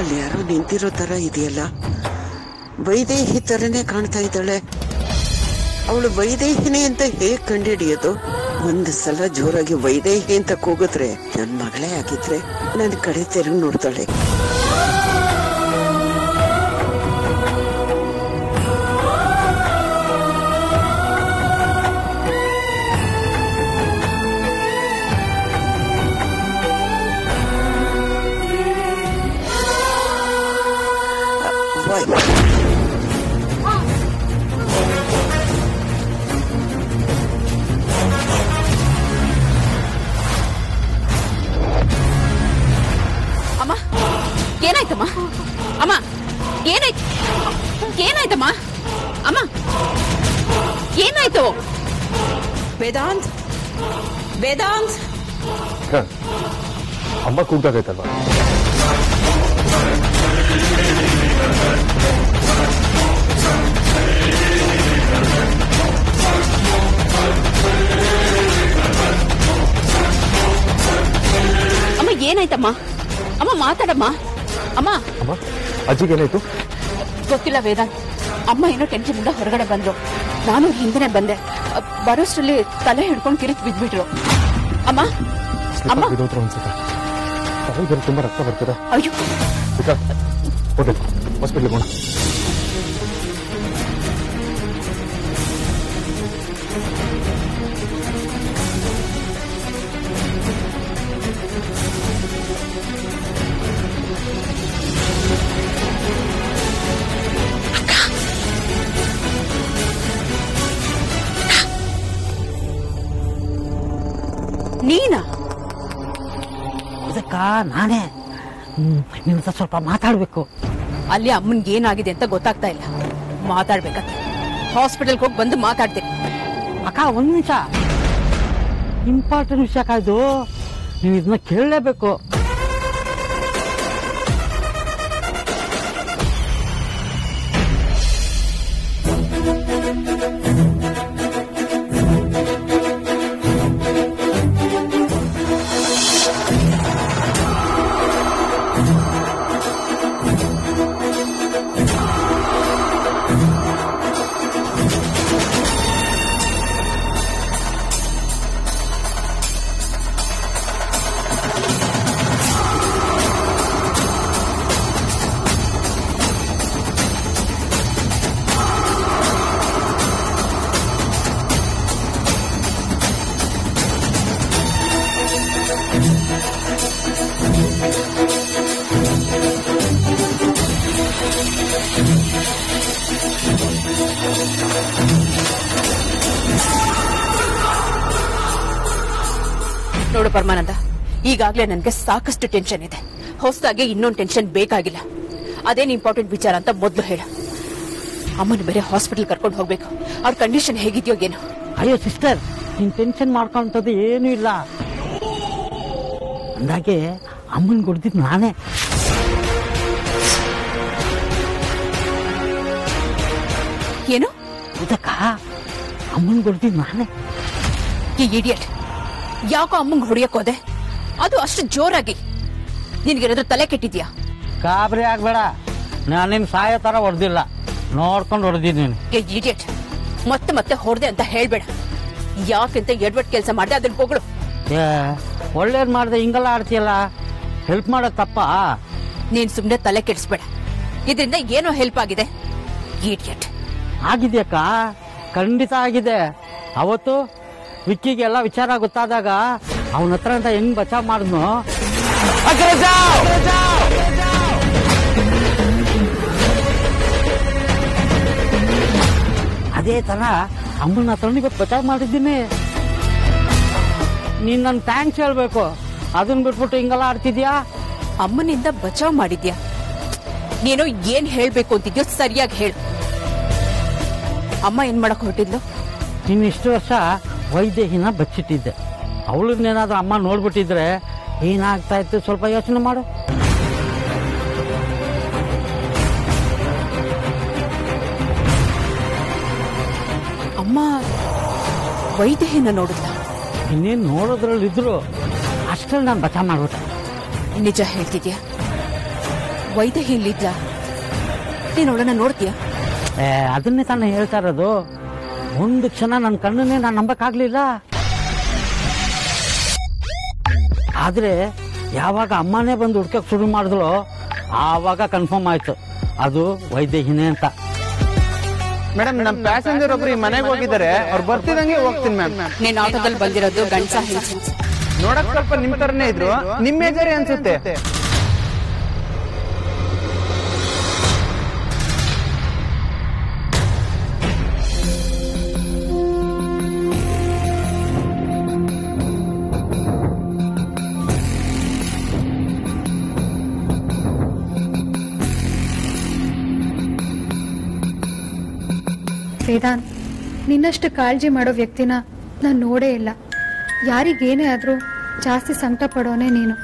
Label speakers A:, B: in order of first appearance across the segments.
A: ಅಲ್ಲಿ ಯಾರೋ ನಿಂತಿರೋ ತರ ಇದೆಯಲ್ಲ, ವೈದೇಹಿ ತರನೇ ಕಾಣ್ತಾ ಇದ್ದಾಳೆ. ಅವಳು ವೈದೇಹಿನಿ ಅಂತ ಹೇಗ್ ಕಂಡಿಡಿಯೋದು? ಒಂದು ಸಲ ಜೋರಾಗಿ ವೈದೇಹಿ ಅಂತ ಕೂಗಿದ್ರೆ ನನ್ ಮಗಳೇ ಆಗಿದ್ರೆ ನನ್ನ ಕಡೆ ತಿರುಗಿ ನೋಡ್ತಾಳೆ.
B: ಅಮ್ಮ ಏನಾಯ್ತಮ್ಮ? ಅಮ್ಮ ಏನಾಯ್ತಮ್ಮ? ಅಮ್ಮ ಏನಾಯ್ತು? ವೇದಾಂತ್ ವೇದಾಂತ್
C: ಅಮ್ಮ ಕೂಗ್ದಾಗೈತಲ್ವಾ?
B: ಅಮ್ಮ ಏನಾಯ್ತಮ್ಮ? ಅಮ್ಮ ಮಾತಾಡಮ್ಮ. ಅಮ್ಮ
C: ಅಮ್ಮ ಅಜ್ಜಿಗೇನಾಯ್ತು?
B: ಗೊತ್ತಿಲ್ಲ ವೇದಾಂತ್. ಅಮ್ಮ ಏನೋ ಟೆನ್ಷನ್ ಇಂದ ಹೊರಗಡೆ ಬಂದ್ರು. ನಾನು ಹಿಂದೆನೆ ಬಂದೆ. ಬರೋಷ್ಟ್ರಲ್ಲಿ ತಲೆ ಹಿಡ್ಕೊಂಡು ಕಿರಿಕ್ ಬಿದ್ಬಿಟ್ರು. ಅಮ್ಮ ಅಮ್ಮ
C: ಅನ್ಸುತ್ತೆ, ತುಂಬಾ ರಕ್ತ ಬರ್ತಿದೆ.
B: ಅಯ್ಯೋ
C: ಹಾಸ್ಪಿಟ್ಲಿಗೆ ಹೋಗೋಣ.
B: ನೀನಾ?
D: ಅದಕ್ಕ ನಾನೇ ನಿಮ್ ಸ್ವಲ್ಪ ಮಾತಾಡ್ಬೇಕು.
B: ಅಲ್ಲಿ ಅಮ್ಮನ್ಗೆ ಏನಾಗಿದೆ ಅಂತ ಗೊತ್ತಾಗ್ತಾ ಇಲ್ಲ. ಮಾತಾಡ್ಬೇಕಂತ ಹಾಸ್ಪಿಟಲ್ಗೆ ಹೋಗಿ ಬಂದು ಮಾತಾಡ್ತೀನಿ.
D: ಅಕ್ಕ ಒಂದ್ ನಿಮಿಷ, ಇಂಪಾರ್ಟೆಂಟ್ ವಿಷಯ ಕಾಯ್ದು ನೀವು ಇದನ್ನ ಕೇಳಲೇಬೇಕು.
B: ನೋಡು ಪರಮಾನಂದ, ಈಗಾಗ್ಲೇ ನನ್ಗೆ ಸಾಕಷ್ಟು ಟೆನ್ಷನ್ ಇದೆ. ಹೊಸದಾಗಿ ಇನ್ನೊಂದು ಟೆನ್ಷನ್ ಬೇಕಾಗಿಲ್ಲ. ಅದೇನು ಇಂಪಾರ್ಟೆಂಟ್ ವಿಚಾರ ಅಂತ ಮೊದ್ಲು ಹೇಳ. ಅಮ್ಮನ ಬೇರೆ ಹಾಸ್ಪಿಟಲ್ ಕರ್ಕೊಂಡು ಹೋಗ್ಬೇಕು. ಅವ್ರ ಕಂಡೀಷನ್ ಹೇಗಿದೆಯೋ ಏನೋ.
D: ಅಯ್ಯೋ ಸಿಸ್ಟರ್, ನೀನ್ ಟೆನ್ಷನ್ ಮಾಡ್ಕೊಂತದ್ದು ಏನೂ ಇಲ್ಲ. ಅಂದಾಗೆ ಅಮ್ಮನ್ ಕೊಡ್ತಿದ್ ನಾನೇ.
B: ಏನು?
D: ಇದಕ್ಕ ಅಮ್ಮನ್ ಕೊಡ್ತಿದ್ ನಾನೇ.
B: ಈ ಇಡಿಯಟ್, ಯಾಕೋ ಅಮ್ಮಂಗ್ ಹೊಡಿಯಕ್ ಹೋದೆ? ಅದು ಅಷ್ಟು ಜೋರಾಗಿ. ನಿನ್ಗೇನಾದ್ರೂ ತಲೆ ಕೆಟ್ಟಿದ್ಯಾ?
D: ಗಾಬರಿ ಆಗ್ಬೇಡ, ನಾನೇನ್ ಸಾಯೋ ತರ ಹೊಡೆದಿಲ್ಲ, ನೋಡ್ಕೊಂಡು ಹೊಡೆದಿದ್ದೀನಿ.
B: ಇಡಿಯಟ್, ಮತ್ತೆ ಮತ್ತೆ ಹೊಡೆದೆ ಅಂತ ಹೇಳ್ಬೇಡ. ಯಾಕೆಂತ ಎಡ್ವಟ್ ಕೆಲಸ ಮಾಡ್ದೆ ಅದನ್ನ ಹೋಗಳು.
D: ಒಳ್ಳೇದ್ ಮಾಡ್ದೆ ಹಿಂಗೆಲ್ಲ ಆಡ್ತೀಯಲ್ಲ, ಹೆಲ್ಪ್ ಮಾಡೋದ್ ತಪ್ಪ?
B: ನೀನ್ ಸುಮ್ನೆ ತಲೆ ಕೆಡಿಸ್ಬೇಡ. ಇದರಿಂದ ಏನೋ ಹೆಲ್ಪ್ ಆಗಿದೆ? ಇಡಿಯಟ್.
D: ಆಗಿದ್ಯಕ್ಕ, ಖಂಡಿತ ಆಗಿದೆ. ಅವತ್ತು ವಿಕ್ಕಿಗೆಲ್ಲ ವಿಚಾರ ಗೊತ್ತಾದಾಗ ಅವನ ಹತ್ರ ಅಂತ ಹೆಂಗ್ ಬಚಾವ್ ಮಾಡಿದ್ನು. ಅದೇ ತರ ಅಮ್ಮನ ಹತ್ರ ಇವತ್ತು ಬಚಾವ್ ಮಾಡಿದ್ದೀನಿ. ನೀನ್ ನನ್ ಥ್ಯಾಂಕ್ಸ್ ಹೇಳ್ಬೇಕು. ಅದನ್ನ ಬಿಟ್ಬಿಟ್ಟು ಹಿಂಗೆಲ್ಲ ಆಡ್ತಿದ್ಯಾ?
B: ಅಮ್ಮನಿಂದ ಬಚಾವ್ ಮಾಡಿದ್ಯಾ? ನೀನು ಏನ್ ಹೇಳ್ಬೇಕು ಅಂತಿದ್ಯೋ ಸರಿಯಾಗಿ ಹೇಳು. ಅಮ್ಮ ಏನ್ ಮಾಡಕ್ ಹೊರಟಿದ್ಲು?
D: ನೀನ್ ಇಷ್ಟು ವರ್ಷ ವೈದೇಹಿನ ಬಚ್ಚಿಟ್ಟಿದ್ದೆ. ಅವಳನ್ನೇನಾದ್ರೂ ಅಮ್ಮ ನೋಡ್ಬಿಟ್ಟಿದ್ರೆ ಏನಾಗ್ತಾ ಇತ್ತು ಸ್ವಲ್ಪ ಯೋಚನೆ ಮಾಡು.
B: ಅಮ್ಮ ವೈದೇಹಿನ ನೋಡಿದ್ಲ?
D: ಇನ್ನೇನ್ ನೋಡೋದ್ರಲ್ಲಿ ಇದ್ರು ಅಷ್ಟ್ರಲ್ಲಿ ನಾನು ಬಚಾವ್ ಮಾಡ್ಬಿಟ್ಟೆ.
B: ನಿಜ ಹೇಳ್ತಿದ್ಯಾ? ವೈದ್ಯ ಇಲ್ಲಿದ್ಲ, ನೀನ್ ಅವಳನ್ನ ನೋಡ್ತೀಯ?
D: ಅದನ್ನೇ ತಾನೇ ಹೇಳ್ತಾ ಇರೋದು. ಒಂದು ಕ್ಷಣ ನನ್ನ ಕಣ್ಣನ್ನೇ ನಾನು ನಂಬಕ್ಕಾಗ್ಲಿಲ್ಲ. ಆದ್ರೆ ಯಾವಾಗ ಅಮ್ಮನೇ ಬಂದು ಹುಡ್ಕಕ್ ಶುರು ಮಾಡಿದ್ಲು ಆವಾಗ ಕನ್ಫರ್ಮ್ ಆಯ್ತು ಅದು ವೈದೇಹಿನೇ ಅಂತ.
E: ಮೇಡಮ್, ನಮ್ ಪ್ಯಾಸೆಂಜರ್ ಒಬ್ರು ಈ ಮನೆಗೆ ಹೋಗಿದ್ದಾರೆ. ಅವ್ರು ಬರ್ತಿದಂಗೆ ಹೋಗ್ತೀನಿ ಮ್ಯಾಮ್.
B: ನೀನ್ ಆಟೋದಲ್ಲಿ ಬಂದಿರೋದು ಗಂಡ್ಸ ಹೆಂಗ್ಸ?
E: ನೋಡಕ್ ಸ್ವಲ್ಪ ನಿಮ್ ತರನೇ ಇದ್ರು, ನಿಮ್ ಮೇಜರೇ ಅನ್ಸುತ್ತೆ.
F: ವೇದಾಂತ್, ನಿನ್ನಷ್ಟು ಕಾಳಜಿ ಮಾಡೋ ವ್ಯಕ್ತಿನ ನಾನು ನೋಡೇ ಇಲ್ಲ. ಯಾರಿಗೇನೇ ಆದ್ರೂ ಜಾಸ್ತಿ ಸಂಕಟ ಪಡೋನೆ ನೀನು.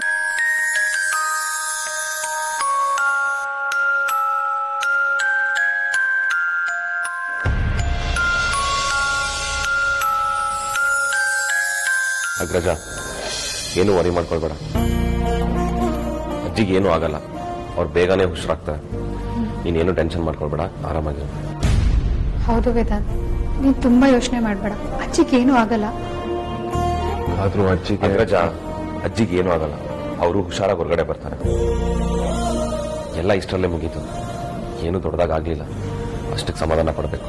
G: ಅಗ್ರಜ, ಏನು ವರಿ ಮಾಡ್ಕೊಳ್ಬೇಡ. ಅಜ್ಜಿಗೆ ಏನು ಆಗಲ್ಲ, ಅವ್ರು ಬೇಗನೆ ಹುಷಾರಾಗ್ತಾರೆ. ನೀನೇನು ಟೆನ್ಷನ್ ಮಾಡ್ಕೊಳ್ಬೇಡ, ಆರಾಮಾಗಿ.
F: ಹೌದು ವೇದಾಂತ್, ನೀನ್ ತುಂಬಾ ಯೋಚನೆ ಮಾಡ್ಬೇಡ. ಅಜ್ಜಿಗೇನು ಆಗಲ್ಲ.
G: ಆದ್ರೂ ಅಜ್ಜಿಗೆ ಅಗ್ರಜ, ಅಜ್ಜಿಗೆ ಏನು ಆಗಲ್ಲ. ಅವರು ಹುಷಾರಾಗಿ ಹೊರಗಡೆ ಬರ್ತಾರೆ. ಎಲ್ಲ ಇಷ್ಟರಲ್ಲೇ ಮುಗೀತು. ಏನು ದೊಡ್ಡದಾಗ ಆಗ್ಲಿಲ್ಲ. ಅಷ್ಟಕ್ಕೆ ಸಮಾಧಾನ ಪಡಬೇಕು.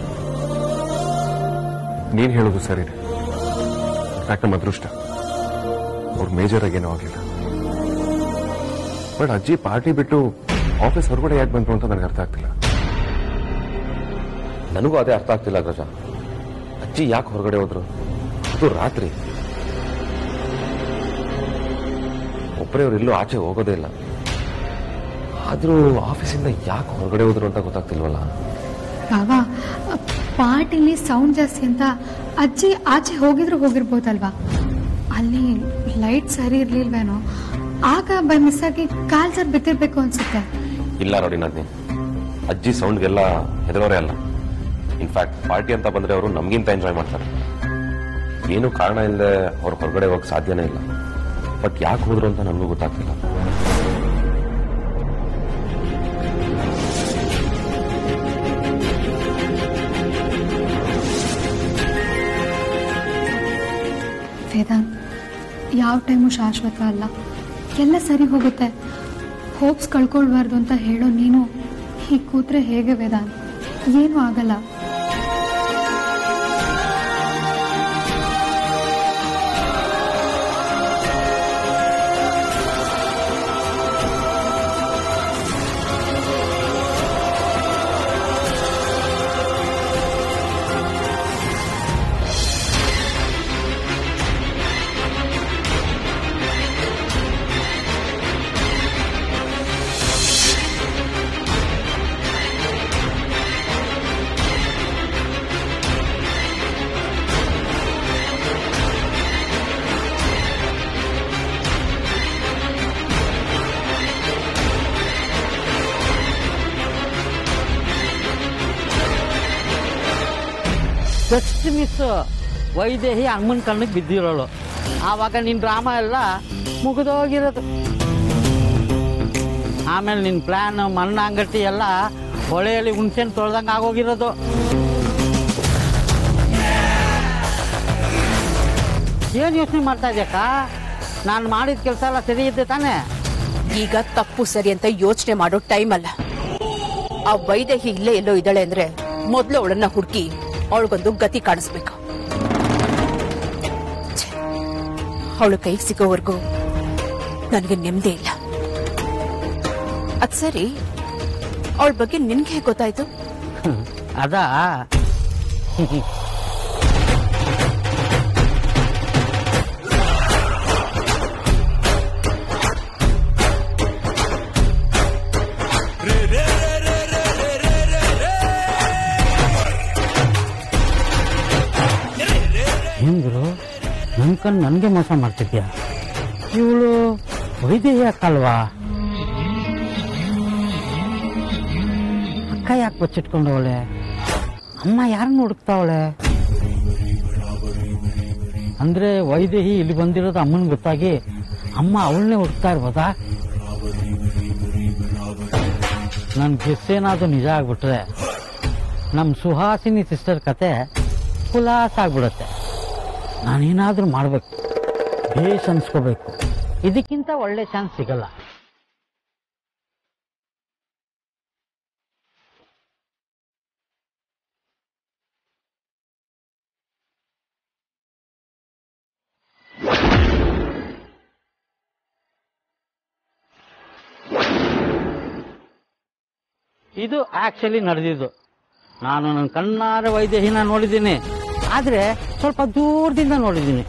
C: ನೀನ್ ಹೇಳೋದು ಸರಿನೇ. ಇನ್ಫ್ಯಾಕ್ಟ್ ನಮ್ಮ ಅದೃಷ್ಟ ಅವ್ರ ಮೇಜರ್ ಆಗೇನೂ ಆಗಲಿಲ್ಲ. ಬಟ್ ಅಜ್ಜಿ ಪಾರ್ಟಿ ಬಿಟ್ಟು ಆಫೀಸ್ ಹೊರಗಡೆ ಯಾಕೆ ಬಂತು ಅಂತ ನನಗೆ ಅರ್ಥ ಆಗ್ತಿಲ್ಲ.
G: ನನಗೂ ಅದೇ ಅರ್ಥ ಆಗ್ತಿಲ್ಲ ಅಗ್ರಜ. ಅಜ್ಜಿ ಯಾಕೆ ಹೊರಗಡೆ ಹೋದ್ರು? ಅದು ರಾತ್ರಿ. ಒಬ್ಬರೇ ಅವ್ರು ಎಲ್ಲೂ ಆಚೆ ಹೋಗೋದೇ ಇಲ್ಲ. ಆದ್ರೂ ಆಫೀಸಿಂದ ಯಾಕೆ ಹೊರಗಡೆ ಹೋದ್ರು ಅಂತ ಗೊತ್ತಾಗ್ತಿಲ್ವಲ್ಲ.
F: ಬಾಬಾ, ಪಾರ್ಟಿಲಿ ಸೌಂಡ್ ಜಾಸ್ತಿ ಅಂತ ಅಜ್ಜಿ ಆಚೆ ಹೋಗಿರ್ಬೋದಲ್ವಾ? ಅಲ್ಲಿ ಲೈಟ್ ಸರಿ ಇರ್ಲಿಲ್ವೇನೋ, ಆಗ ಬೈ ಮಿಸ್ ಆಗಿ ಕಾಲ್ ಸರ್ ಬಿತ್ತಿರ್ಬೇಕು ಅನ್ಸುತ್ತೆ.
G: ಇಲ್ಲ ನೋಡಿ ನಂದಿನಿ, ಅಜ್ಜಿ ಸೌಂಡ್ಗೆಲ್ಲ ಹೆದರೋರೇ ಅಲ್ಲ. ಇನ್ಫ್ಯಾಕ್ಟ್ ಪಾರ್ಟಿ ಅಂತ ಬಂದ್ರೆ ಅವರು ನಮ್ಗಿಂತ ಎಂಜಾಯ್ ಮಾಡ್ತಾರೆ. ಏನು ಕಾರಣ ಇಲ್ಲದೆ ಅವ್ರು ಹೊರಗಡೆ ಹೋಗಕ್ ಸಾಧ್ಯನೇ ಇಲ್ಲ. ಬಟ್ ಯಾಕೆ ಹೋದ್ರು ಅಂತ ನಮಗೂ ಗೊತ್ತಾಗ್ತಿಲ್ಲ.
F: ವೇದಾಂತ್, ಯಾವ ಟೈಮು ಶಾಶ್ವತ ಅಲ್ಲ. ಎಲ್ಲ ಸರಿ ಹೋಗುತ್ತೆ. ಹೋಪ್ಸ್ ಕಳ್ಕೊಳ್ಬಾರ್ದು ಅಂತ ಹೇಳೋ ನೀನು ಹೀಗೆ ಕೂತ್ರೆ ಹೇಗೆ ವೇದಾಂತ್? ಏನೂ ಆಗಲ್ಲ.
D: ಜಸ್ಟ್ ಮಿಸ್ ವೈದೇಹಿ ಅಮ್ಮನ ಕಣ್ಣಿಗೆ ಬಿದ್ದಿರೋಳು. ಆವಾಗ ನಿನ್ನ ಡ್ರಾಮಾ ಎಲ್ಲ ಮುಗಿದೋಗಿರೋದು. ಆಮೇಲೆ ನಿನ್ನ ಪ್ಲಾನ್ ಮಣ್ಣಾಂಗಟ್ಟಿ ಎಲ್ಲ ಹೊಳೆಯಲ್ಲಿ ಹುಣಸೆನ್ ತೊಳ್ದಂಗೆ ಆಗೋಗಿರೋದು. ಏನು ಯೋಚನೆ ಮಾಡ್ತಾ ಇದೆಯಕ್ಕ? ನಾನು ಮಾಡಿದ ಕೆಲಸ ಎಲ್ಲ ಸರಿ ಇದ್ದೆ ತಾನೇ?
B: ಈಗ ತಪ್ಪು ಸರಿ ಅಂತ ಯೋಚನೆ ಮಾಡೋ ಟೈಮ್ ಅಲ್ಲ. ಆ ವೈದೇಹಿ ಇಲ್ಲೇ ಎಲ್ಲೋ ಇದ್ದಾಳೆ ಅಂದ್ರೆ ಮೊದಲು ಅವಳನ್ನ ಹುಡುಕಿ ಅವಳಿಗೊಂದು ಗತಿ ಕಾಣಿಸ್ಬೇಕು. ಅವಳು ಕೈಗೆ ಸಿಗೋವರೆಗೂ ನನಗೆ ನೆಮ್ಮದಿ ಇಲ್ಲ. ಅದ್ ಸರಿ, ಅವಳ ಬಗ್ಗೆ ನಿನ್ಗೆ ಹೇಗೆ ಗೊತ್ತಾಯ್ತು?
D: ಅದಾ ಹೆಂಗ್ರು ನನ್ ಕಣ್ ನನ್ಗೆ ಮೋಸ ಮಾಡ್ತಿದ್ಯಾ? ಇವಳು ವೈದೇಹಿ ಅಕ್ಕಲ್ವಾ? ಅಕ್ಕ ಯಾಕೆ ಬಚ್ಚಿಟ್ಕೊಂಡವಳೆ? ಅಮ್ಮ ಯಾರನ್ನ ಹುಡುಕ್ತಾವಳೆ? ಅಂದ್ರೆ ವೈದೇಹಿ ಇಲ್ಲಿ ಬಂದಿರೋದು ಅಮ್ಮನ್ ಗೊತ್ತಾಗಿ ಅಮ್ಮ ಅವಳನ್ನೇ ಹುಡುಕ್ತಾ ಇರ್ಬೋದಾ? ನನ್ನ ಗೆಸ್ ಏನಾದ್ರು ನಿಜ ಆಗ್ಬಿಟ್ರೆ ನಮ್ಮ ಸುಹಾಸಿನಿ ಸಿಸ್ಟರ್ ಕತೆ ಖುಲಾಸ ಆಗ್ಬಿಡುತ್ತೆ. ನಾನೇನಾದ್ರೂ ಮಾಡಬೇಕು, ಬೇಸ್ ಅನ್ಸ್ಕೋಬೇಕು. ಇದಕ್ಕಿಂತ ಒಳ್ಳೆ ಚಾನ್ಸ್ ಸಿಗಲ್ಲ. ಇದು ಆಕ್ಚುಲಿ ನಡೆದಿದ್ದು. ನಾನು ನನ್ನ ಕಣ್ಣಾರ ವೈದೇಹಿನ ನೋಡಿದ್ದೀನಿ, ಆದ್ರೆ ಸ್ವಲ್ಪ ದೂರದಿಂದ ನೋಡಿದ್ದೀನಿ.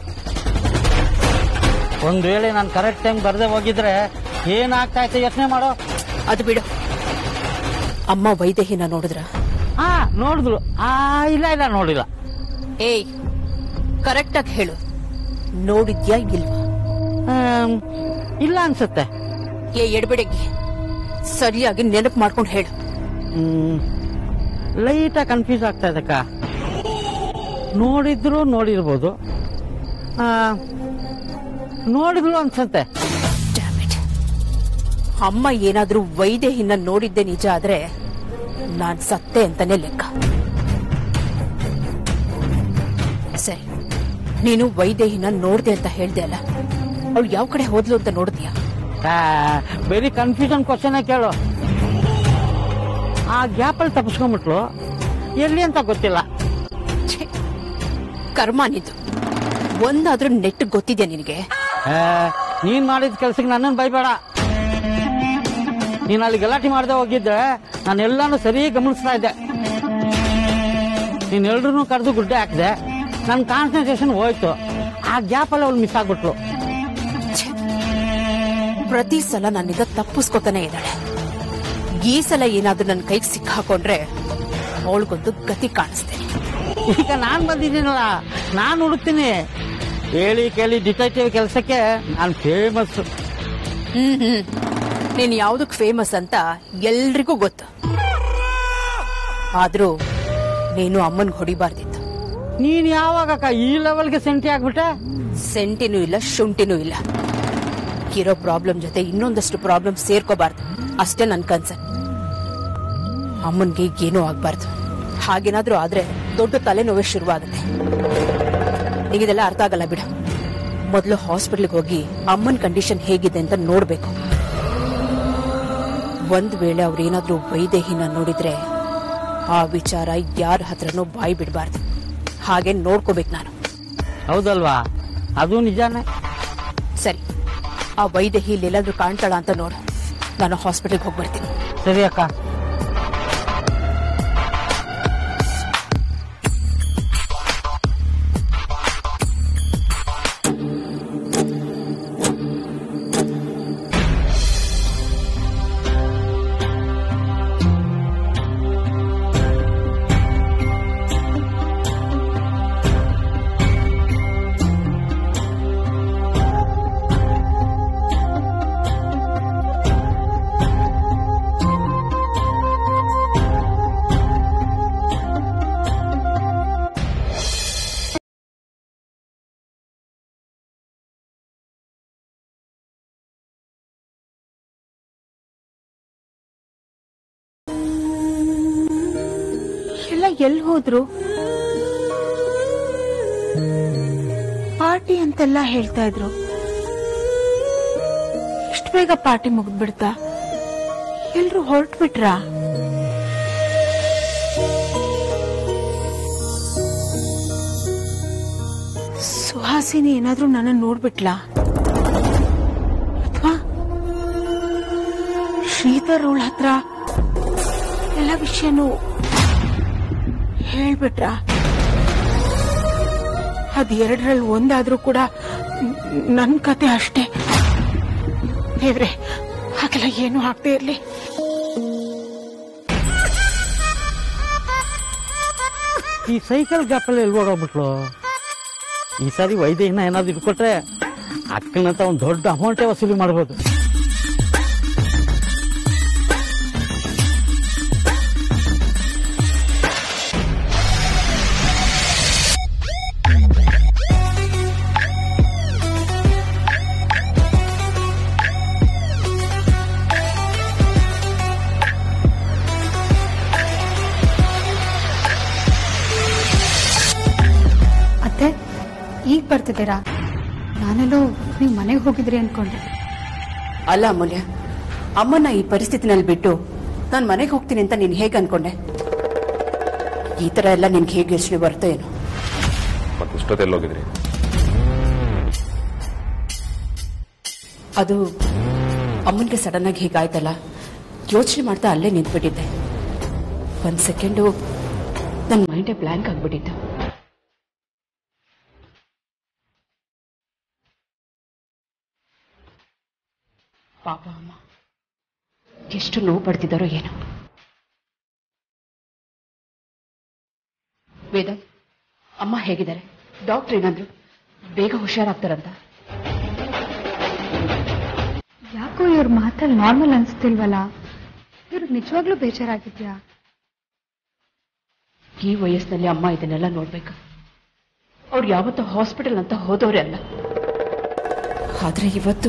D: ಒಂದ್ ವೇಳೆ ನಾನು ಕರೆಕ್ಟ್ ಟೈಮ್ ಬರದೆ ಹೋಗಿದ್ರೆ ಏನಾಗ್ತಾ ಇತ್ತು ಯೋಚನೆ ಮಾಡೋ.
B: ಅದು ಬಿಡು. ಅಮ್ಮ ವೈದೇಹಿನ ನೋಡಿದ್ರ?
D: ನೋಡಿದ್ರು. ಇಲ್ಲ ನೋಡಿಲ್ಲ.
B: ಏಯ್, ಕರೆಕ್ಟ್ ಆಗಿ ಹೇಳು, ನೋಡಿದ್ಯಾ ಇಲ್ವಾ?
D: ಇಲ್ಲ ಅನ್ಸುತ್ತೆ.
B: ಎಡಬಿಡಗಿ ಸರಿಯಾಗಿ ನೆನಪು ಮಾಡ್ಕೊಂಡು ಹೇಳು.
D: ಲೈಟಾಗಿ ಕನ್ಫ್ಯೂಸ್ ಆಗ್ತಾ ಇದಕ್ಕ. ನೋಡಿದ್ರು ನೋಡಿರ್ಬೋದು, ನೋಡಿದ್ರು ಅನ್ಸತ್ತೆ.
B: ಅಮ್ಮ ಏನಾದ್ರೂ ವೈದೇಹಿನ ನೋಡಿದ್ದೆ ನಿಜ ಆದ್ರೆ ನಾನ್ ಸತ್ತೆ ಅಂತಾನೆ ಲೆಕ್ಕ. ಸರಿ, ನೀನು ವೈದೇಹಿನ ನೋಡ್ದೆ ಅಂತ ಹೇಳ್ದೆ ಅಲ್ಲ, ಅವಳು ಯಾವ ಕಡೆ ಹೋದ್ಲು ಅಂತ ನೋಡಿದ್ಯಾ?
D: ವೆರಿ ಕನ್ಫ್ಯೂಷನ್ ಕ್ವಶನ್ ಕೇಳು. ಆ ಗ್ಯಾಪಲ್ಲಿ ತಪ್ಪಿಸ್ಕೊಂಡ್ಬಿಟ್ಲು, ಎಲ್ಲಿ ಅಂತ ಗೊತ್ತಿಲ್ಲ.
B: ಕರ್ಮ ನಿಂತು ಒಂದಾದ್ರೂ ನೆಟ್ ಗೊತ್ತಿದ್ಯಾ ನಿನಗೆ?
D: ನೀನ್ ಮಾಡಿದ ಕೆಲ್ಸಕ್ಕೆ ನನ್ನನ್ನು ಬೈಬೇಡ. ನೀನ್ ಅಲ್ಲಿ ಗಲಾಟೆ ಮಾಡದೆ ಹೋಗಿದ್ರೆ ನಾನೆಲ್ಲಾನು ಸರಿ ಗಮನಿಸ್ತಾ ಇದ್ದೆ. ನೀನ್ ಎಲ್ರೂ ಕರೆದು ಗುಡ್ಡೆ ಹಾಕಿದೆ, ನನ್ನ ಕಾನ್ಸಂಟ್ರೇಷನ್ ಹೋಯ್ತು. ಆ ಗ್ಯಾಪಲ್ಲಿ ಅವಳು ಮಿಸ್ ಆಗ್ಬಿಟ್ಲು.
B: ಪ್ರತಿ ಸಲ ನನ್ನಿಂದ ತಪ್ಪಿಸ್ಕೊತಾನೆ ಇದ್ದಾಳೆ. ಈ ಸಲ ಏನಾದ್ರೂ ನನ್ನ ಕೈಗೆ ಸಿಕ್ಕಾಕೊಂಡ್ರೆ ಅವಳಿಗೊಂದು ಗತಿ ಕಾಣಿಸ್ತೇನೆ.
D: ಈಗ ನಾನ್ ಬಂದಿದ್ದೀನಲ್ಲ, ನಾನ್ ಹುಡುಕ್ತೀನಿ. ಹೇಳಿ ಕೇಳಿ ಡಿಟೆಕ್ಟಿವ್ ಕೆಲಸಕ್ಕೆ ನಾನು ಫೇಮಸ್.
B: ನೀನ್ ಯಾವ್ದಕ್ ಫೇಮಸ್ ಅಂತ ಎಲ್ರಿಗೂ ಗೊತ್ತು. ಆದ್ರೂ ನೀನು ಅಮ್ಮನ್ಗೆ ಹೊಡಿಬಾರ್ದಿತ್ತು.
D: ನೀನ್ ಯಾವಾಗಕ್ಕ ಈ ಲೆವೆಲ್ಗೆ ಸೆಂಟಿ ಆಗ್ಬಿಟ್ಟೆ?
B: ಸೆಂಟಿನೂ ಇಲ್ಲ, ಶುಂಠಿನೂ ಇಲ್ಲ. ಇರೋ ಪ್ರಾಬ್ಲಮ್ ಜೊತೆ ಇನ್ನೊಂದಷ್ಟು ಪ್ರಾಬ್ಲಮ್ ಸೇರ್ಕೋಬಾರ್ದು, ಅಷ್ಟೇ ನನ್ ಕನ್ಸನ್. ಅಮ್ಮನ್ಗೆ ಏನೂ ಆಗ್ಬಾರ್ದು. ಹಾಗೇನಾದ್ರೂ ಆದ್ರೆ ದೊಡ್ಡ ತಲೆನೋವೇ ಶುರುವಾಗುತ್ತೆ. ಈಗಿದೆಲ್ಲ ಅರ್ಥ ಆಗಲ್ಲ ಬಿಡು. ಮೊದಲು ಹಾಸ್ಪಿಟಲ್ಗೆ ಹೋಗಿ ಅಮ್ಮನ್ ಕಂಡೀಷನ್ ಹೇಗಿದೆ ಅಂತ ನೋಡ್ಬೇಕು. ಒಂದ್ ವೇಳೆ ಅವ್ರೇನಾದ್ರೂ ವೈದೇಹಿನ ನೋಡಿದ್ರೆ ಆ ವಿಚಾರ ಯಾರ ಹತ್ರನೂ ಬಾಯಿ ಬಿಡಬಾರ್ದು. ಹಾಗೆ ನೋಡ್ಕೋಬೇಕು ನಾನು.
D: ಹೌದಲ್ವಾ? ಅದು ನಿಜಾನೇ.
B: ಸರಿ, ಆ ವೈದೇಹಿ ಇಲ್ಲೆಲ್ಲಾದ್ರೂ ಕಾಣ್ತಾಳ ಅಂತ ನೋಡು. ನಾನು ಹಾಸ್ಪಿಟಲ್ಗೆ ಹೋಗ್ಬರ್ತೀನಿ.
D: ಸರಿ ಅಕ್ಕ.
H: ಎಲ್ಲಿ ಹೋದ್ರು? ಪಾರ್ಟಿ ಅಂತೆಲ್ಲ ಹೇಳ್ತಾ ಇದ್ರು. ಇಷ್ಟು ಬೇಗ ಪಾರ್ಟಿ ಮುಗಿದ್ಬಿಡ್ತಾ? ಎಲ್ರು ಹೊರಟು ಬಿಟ್ರಾ? ಸುಹಾಸಿನಿ ಏನಾದ್ರೂ ನನ್ನ ನೋಡ್ಬಿಟ್ಲಾ? ಅಥವಾ ಶ್ರೀಧರ್ ಅವಳ ಹತ್ರ ಎಲ್ಲ ವಿಷಯನೂ ಹೇಳ್ಬಿಟ್ರ? ಅದೆರಡರಲ್ಲಿ ಒಂದಾದ್ರೂ ಕೂಡ ನನ್ ಕತೆ ಅಷ್ಟೇ. ದೇವ್ರೆ, ಹಾಗೆಲ್ಲ ಏನು ಆಗ್ತಾ ಇರ್ಲಿ.
D: ಈ ಸೈಕಲ್ ಗ್ಯಾಪಲ್ಲಿ ಎಲ್ಲಿ ಓಡೋಗ್ಬಿಟ್ಲು? ಈ ಸಾರಿ ವೈದೇಹಿನ ಏನಾದ್ರು ಇಟ್ಕೊಟ್ರೆ ಅಕ್ಕನಂತ ಒಂದು ದೊಡ್ಡ ಅಮೌಂಟೇ ವಸೂಲಿ ಮಾಡಬಹುದು.
F: ಈಗ ಬರ್ತಿದ್ದೀರಾ? ನಾನೆಲ್ಲೋ ನೀವು ಮನೆಗೆ ಹೋಗಿದ್ರಿ ಅನ್ಕೊಂಡೆ.
B: ಅಲ್ಲ ಅಮೂಲ್ಯ, ಅಮ್ಮನ ಈ ಪರಿಸ್ಥಿತಿನಲ್ಲಿ ಬಿಟ್ಟು ನಾನು ಮನೆಗೆ ಹೋಗ್ತೀನಿ ಅಂತ ನೀನ್ ಹೇಗೆ ಅನ್ಕೊಂಡೆ? ಈ ತರ ಎಲ್ಲ ನಿನ್ಗೆ ಹೇಗೆ ಯೋಚನೆ ಬರುತ್ತೆ ಏನೋ?
G: ಮತ್ತೆ ಇಷ್ಟೊತ್ತೆಲ್ಲ ಹೋಗಿದ್ರಿ?
B: ಅದು ಅಮ್ಮನಿಗೆ ಸಡನ್ ಆಗಿ ಹೀಗಾಯ್ತಲ್ಲ, ಯೋಚನೆ ಮಾಡ್ತಾ ಅಲ್ಲೇ ನಿಂತ್ಬಿಟ್ಟಿದ್ದೆ. ಒಂದ್ ಸೆಕೆಂಡು ನನ್ನ ಮೈಂಡೇ ಬ್ಲ್ಯಾಂಕ್ ಆಗ್ಬಿಟ್ಟಿತ್ತು. ಪಾಪ ಅಮ್ಮ ಎಷ್ಟು ನೋವು ಪಡ್ತಿದ್ದಾರೋ ಏನೋ. ವೇದಾಂತ್, ಅಮ್ಮ ಹೇಗಿದ್ದಾರೆ? ಡಾಕ್ಟರ್ ಏನಾದ್ರು ಬೇಗ ಹುಷಾರಾಗ್ತಾರಂತ?
F: ಯಾಕೋ ಇವ್ರ ಮಾತಲ್ಲಿ ನಾರ್ಮಲ್ ಅನ್ಸ್ತಿಲ್ವಲ್ಲ? ಇವ್ರಿಗೆ ನಿಜವಾಗ್ಲೂ ಬೇಜಾರಾಗಿದ್ಯಾ?
B: ಈ ವಯಸ್ಸಿನಲ್ಲಿ ಅಮ್ಮ ಇದನ್ನೆಲ್ಲ ನೋಡ್ಬೇಕು. ಅವ್ರು ಯಾವತ್ತೂ ಹಾಸ್ಪಿಟಲ್ ಅಂತ ಹೋದವ್ರೆ ಅಲ್ಲ. ಆದ್ರೆ ಇವತ್ತು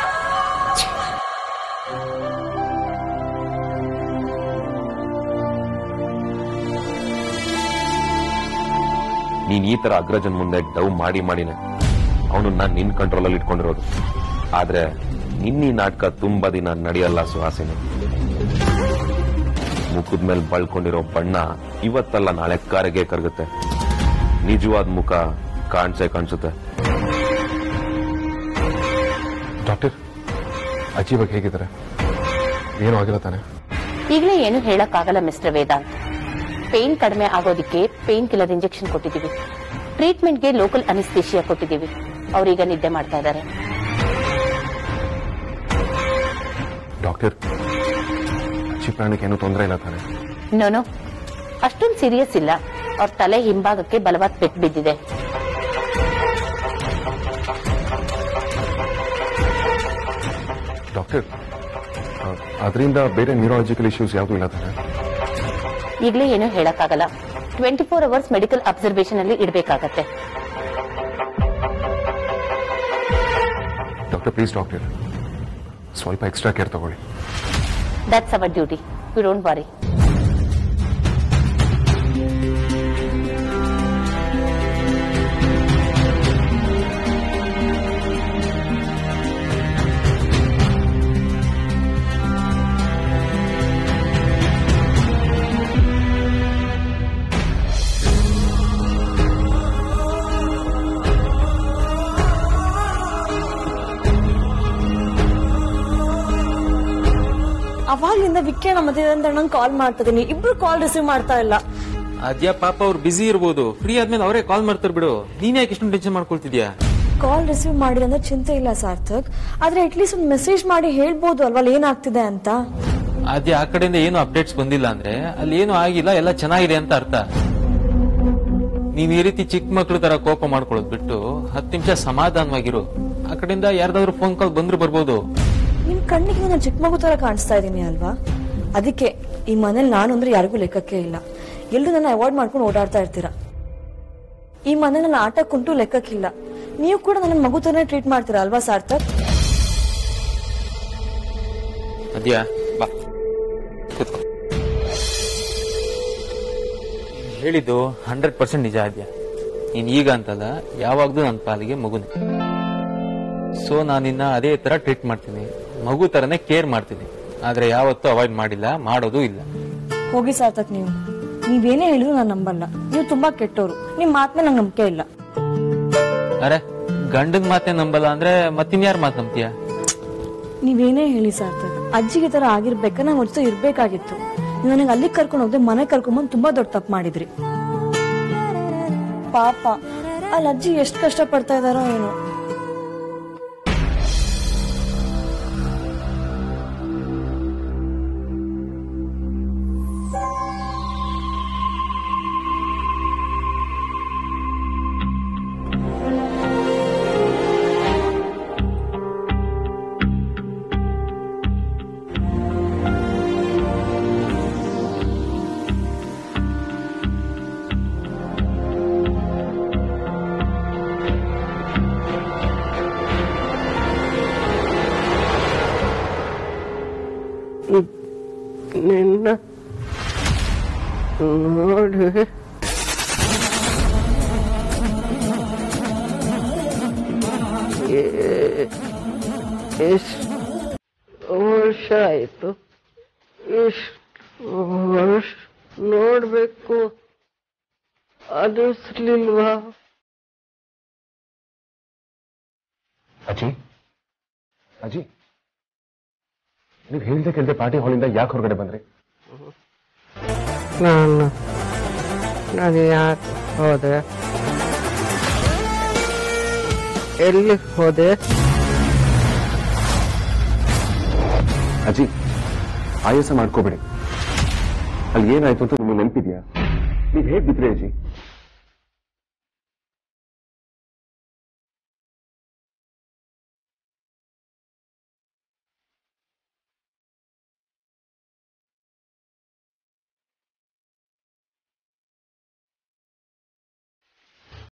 G: ನೀನ್ ಈ ತರ ಅಗ್ರಜನ್ ಮುಂದೆ ಡವ್ ಮಾಡಿನೇ ಅವನು ನಾನ್ ನಿನ್ ಕಂಟ್ರೋಲಲ್ಲಿ ಇಟ್ಕೊಂಡಿರೋದು. ಆದ್ರೆ ನಿನ್ನೀ ನಾಟಕ ತುಂಬಾ ದಿನ ನಡೆಯಲ್ಲ ಸುಹಾಸಿನಿ. ಮುಖದ ಮೇಲೆ ಬಳ್ಕೊಂಡಿರೋ ಬಣ್ಣ ಇವತ್ತಲ್ಲ ನಾಳೆ ಕರಗೆ ಕರಗುತ್ತೆ. ನಿಜವಾದ ಮುಖ ಕಾಣಿಸುತ್ತೆ.
C: ಡಾಕ್ಟರ್, ಅಜ್ಜಿ ಬಗ್ಗೆ ಹೇಗಿದ್ದಾರೆ? ಏನೂ ಆಗಿಲ್ಲ ತಾನೆ?
I: ಈಗಲೇ ಏನು ಹೇಳಕ್ಕಾಗಲ್ಲ ಮಿಸ್ಟರ್ ವೇದಾಂತ್. ಪೇನ್ ಕಡಿಮೆ ಆಗೋದಕ್ಕೆ ಪೇನ್ ಕಿಲ್ಲರ್ ಇಂಜೆಕ್ಷನ್ ಕೊಟ್ಟಿದ್ದೀವಿ. ಟ್ರೀಟ್ಮೆಂಟ್ಗೆ ಲೋಕಲ್ ಅನಿಸ್ಥೇಷಿಯಾ ಕೊಟ್ಟಿದ್ದೀವಿ. ಅವರೀಗ ನಿದ್ದೆ ಮಾಡ್ತಾ ಇದ್ದಾರೆ.
C: ಡಾಕ್ಟರ್, ಅಜ್ಜಿ ಪ್ರಾಣಕ್ಕೆ ಏನೂ ತೊಂದರೆ ಇಲ್ಲ ತಾನೆ?
I: ನೋನೋ, ಅಷ್ಟೊಂದು ಸೀರಿಯಸ್ ಇಲ್ಲ. ಅವ್ರ ತಲೆ ಹಿಂಭಾಗಕ್ಕೆ ಬಲವಾದ ಪೆಟ್ಟು ಬಿದ್ದಿದೆ.
C: ಡಾಕ್ಟರ್, ಅದರಿಂದ ಬೇರೆ ನ್ಯೂರಾಲಜಿಕಲ್ ಇಶ್ಯೂಸ್ ಯಾವುದೂ ಇಲ್ಲ ತಾನೆ?
I: ಈಗಲೇ ಏನೂ ಹೇಳಕ್ಕಾಗಲ್ಲ. 24 ಅವರ್ಸ್ ಮೆಡಿಕಲ್ ಅಬ್ಸರ್ವೇಷನ್ ಅಲ್ಲಿ ಇಡಬೇಕಾಗತ್ತೆ.
C: ಡಾಕ್ಟರ್ ಪ್ಲೀಸ್ ಡಾಕ್ಟರ್, ಸ್ವಲ್ಪ ಎಕ್ಸ್ಟ್ರಾ ಕೇರ್ ತಗೊಳ್ಳಿ.
I: That's our duty. You don't worry.
H: ಅವಾಗಿಂದ ವಿಕ್ರಣ ಮತ್ತೆ ನಂಗೆ ಕಾಲ್ ಮಾಡ್ತಿದ್ದೀನಿ. ಇಬ್ರು ಕಾಲ್ ರಿಸೀವ್ ಮಾಡ್ತಾ ಇಲ್ಲ.
E: ಅದ್ಯಾ ಪಾಪ ಅವ್ರು ಬಿಸಿ ಇರ್ಬೋದು. ಫ್ರೀ ಆದ್ಮೇಲೆ ಅವರೇ ಕಾಲ್ ಮಾಡ್ತಾರೆ ಬಿಡು. ನೀನ್ ಯಾಕೆ ಇಷ್ಟೊಂದು ಟೆನ್ಷನ್ ಮಾಡ್ಕೊಳ್ತಿದ್ಯಾ?
H: ಕಾಲ್ ರಿಸೀವ್ ಮಾಡಿದ್ರೆ ಅಂದ್ರೆ ಚಿಂತೆ ಇಲ್ಲ ಸಾರ್ಥಕ್. ಆದ್ರೆ ಅಟ್ಲೀಸ್ಟ್ ಒಂದು ಮೆಸೇಜ್ ಮಾಡಿ ಹೇಳ್ಬೋದು ಅಲ್ವಾ ಏನಾಗ್ತಿದೆ ಅಂತ.
E: ಅದ್ಯಾ ಆ ಕಡೆಯಿಂದ ಏನು ಅಪ್ಡೇಟ್ಸ್ ಬಂದಿಲ್ಲ ಅಂದ್ರೆ ಅಲ್ಲಿ ಏನು ಆಗಿಲ್ಲ, ಎಲ್ಲ ಚೆನ್ನಾಗಿದೆ ಅಂತ ಅರ್ಥ. ನೀನ್ ಈ ರೀತಿ ಚಿಕ್ಕ ಮಕ್ಳು ತರ ಕೋಪ ಮಾಡ್ಕೊಳ್ಳೋದು ಬಿಟ್ಟು 10 ನಿಮಿಷ ಸಮಾಧಾನವಾಗಿರು. ಆ ಕಡೆಯಿಂದ ಯಾರ್ದಾದ್ರು ಫೋನ್ ಕಾಲ್ ಬಂದ್ರು ಬರ್ಬೋದು.
H: ನಿಮ್ ಕಣ್ಣಿಗೆ ನಾನು ಚಿಕ್ಕ ಮಗು ತರ ಕಾಣಿಸ್ತಾ ಇದೀನಿ ಅಲ್ವಾ? ಅದಕ್ಕೆ ಈ ಮನೇಲಿ ನಾನು ಅಂದ್ರೆ ಯಾರಿಗೂ ಲೆಕ್ಕಕ್ಕೆ ಇಲ್ಲ. ಎಲ್ರು ನನ್ನ ಅವಾಯ್ಡ್ ಮಾಡ್ಕೊಂಡು ಓಡಾಡ್ತಾ ಇರ್ತೀರಾ. ಈ ಮನೆ ನನ್ನ ಆಟಕ್ಕುಂಟು ಲೆಕ್ಕಕ್ಕಿಲ್ಲ. ನೀವು ಕೂಡ ನನ್ನ ಮಗು ತರನೇ ಟ್ರೀಟ್ ಮಾಡ್ತೀರಾ ಅಲ್ವಾ ಸಾರ್ಥಕ್?
E: ಅದ್ಯಾ ಬಾ ಕೂತ್ಕೋ. ಹೇಳಿದ್ದು 100% ನಿಜ ಅದ್ಯಾ. ನೀನ್ ಈಗ ಅಂತಲ್ಲ, ಯಾವಾಗ್ಲೂ ನನ್ನ ಪಾಲಿಗೆ ಮಗುನೇ. ಸೊ ನಾನಿನ್ನ ಅದೇ ತರ ಟ್ರೀಟ್ ಮಾಡ್ತೀನಿ, ಮಗು ತರನೇ ಕೇರ್ ಮಾಡ್ತೀನಿ. ಆದ್ರೆ ಯಾವತ್ತೂ ಅವಾಯ್ಡ್ ಮಾಡಿಲ್ಲ, ಮಾಡೋದು ಇಲ್ಲ.
H: ಹೋಗಿ ಸಾರ್ಥಕ್, ನೀವೇನೇ ಹೇಳಿದ್ರು ನಾನು ನಂಬಲ್ಲ. ನೀವು ತುಂಬಾ ಕೆಟ್ಟೋರು. ನಿಮ್ ಮಾತ್ಮೇಲೆ ನಂಗೆ ನಂಬಿಕೆ ಇಲ್ಲ.
E: ಅರೆ, ಗಂಡನ್ ಮಾತೇ ನಂಬಲ್ಲ ಅಂದ್ರೆ ಮತ್ತಿನ್ಯಾರ ಮಾತ್ ನಂಬ್ತೀಯ?
H: ನೀವೇನೇ ಹೇಳಿ ಸಾರ್ಥಕ್, ಅಜ್ಜಿಗೆ ತರ ಆಗಿರ್ಬೇಕ ನಾವ್ ಜೊತೆ ಇರ್ಬೇಕಾಗಿತ್ತು. ನನಗೆ ಅಲ್ಲಿಗೆ ಕರ್ಕೊಂಡು ಹೋದ್ರೆ ಮನೆ ಕರ್ಕೊಂಡ್ಬಂದು ತುಂಬಾ ದೊಡ್ಡ ತಪ್ಪು ಮಾಡಿದ್ರಿ. ಪಾಪ ಅಲ್ಲಿ ಅಜ್ಜಿ ಎಷ್ಟು ಕಷ್ಟ ಪಡ್ತಾ ಇದಾರೋ ಏನೋ.
A: ನಿನ್ನ ನೋಡಿ ಎಷ್ಟು ವರ್ಷ ಆಯ್ತು, ಎಷ್ಟು ವರ್ಷ ನೋಡ್ಬೇಕು ಅನ್ನಿಸ್ಲಿಲ್ವಾ?
C: ಅಜ್ಜಿ ಅಜ್ಜಿ, ನೀವು ಹೇಳ್ದೆ ಕೇಳ್ದೆ ಪಾರ್ಟಿ ಹಾಲಿಂದ ಯಾಕೆ ಹೊರಗಡೆ ಬಂದ್ರಿ?
A: ನಾನು ಯಾಕೆ ಹೋದೆ? ಎಲ್ಲಿ ಹೋದೆ?
C: ಅಜ್ಜಿ, ಆಯಾಸ ಮಾಡ್ಕೋಬೇಡಿ. ಅಲ್ಲಿ ಏನಾಯ್ತು ಅಂತ ನಿಮಗೆ ನೆನಪಿದ್ಯಾ? ನೀವ್ ಹೇಗ್ ಬಿದ್ರಿ ಅಜ್ಜಿ?